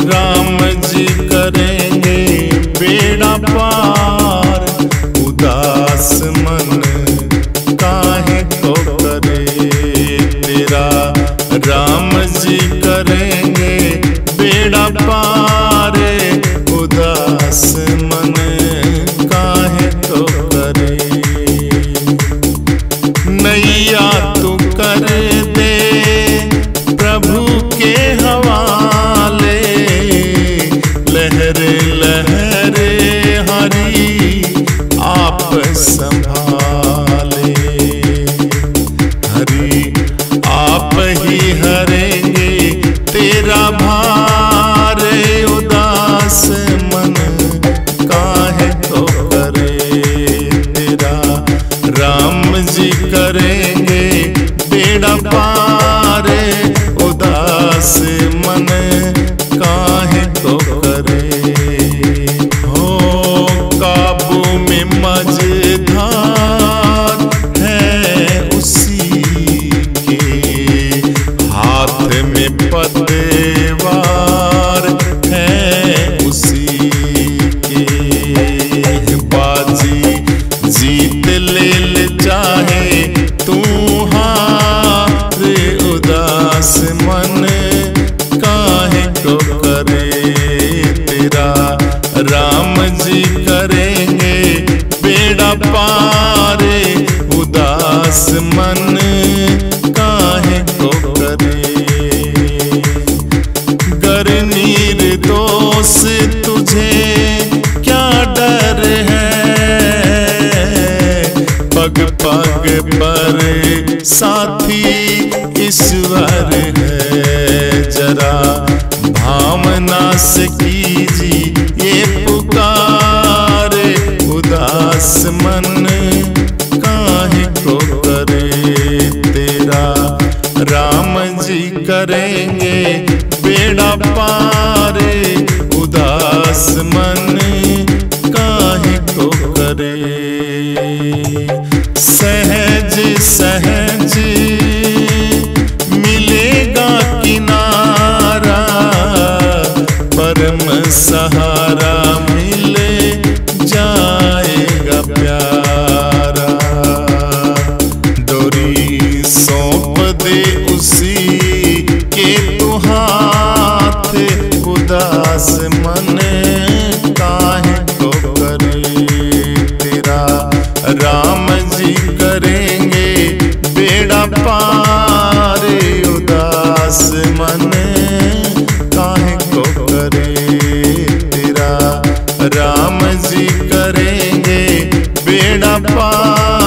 राम जी करेंगे बेड़ा पार, उदास मन काहे को करे तेरा। राम जी करेंगे बेड़ा पार, उदास मन काहे को करे। नैया तू कर दे प्रभु के हवाले, लहरे लहरे हरि आप संभाले। हरि आप ही हरेंगे तेरा भार, उदास मन काहे को करे तेरा। राम जी करेंगे बेड़ा पार, उदास मन काहे को करे। हो काबू में मझधार है उसी के, हाथ में पतवार है उसी के। बाजी जीत ले चाहे तू हार, उदास मन काहे को करे तेरा। राम जी करेंगे बेड़ा पार, उदास मन काहे को करे। गर निर्दोष तुझे क्या डर है, पग पग पर साथी ईश्वर है। जरा भावना से कीजिए ये पुकार, उदास मन काहे को करे तेरा। राम जी करेंगे बेड़ा पार, उदास मन काहे को करे। सहज सहज मिलेगा किनारा, परम सहारा मिले जाएगा प्यारा। डोरी सौंप दे उसी के तू हाथ, उदास मन काहे को करे तेरा। राम जी करेंगे बेड़ा पार, उदास मन काहे को करे तेरा। राम जी करेंगे बेड़ा पार।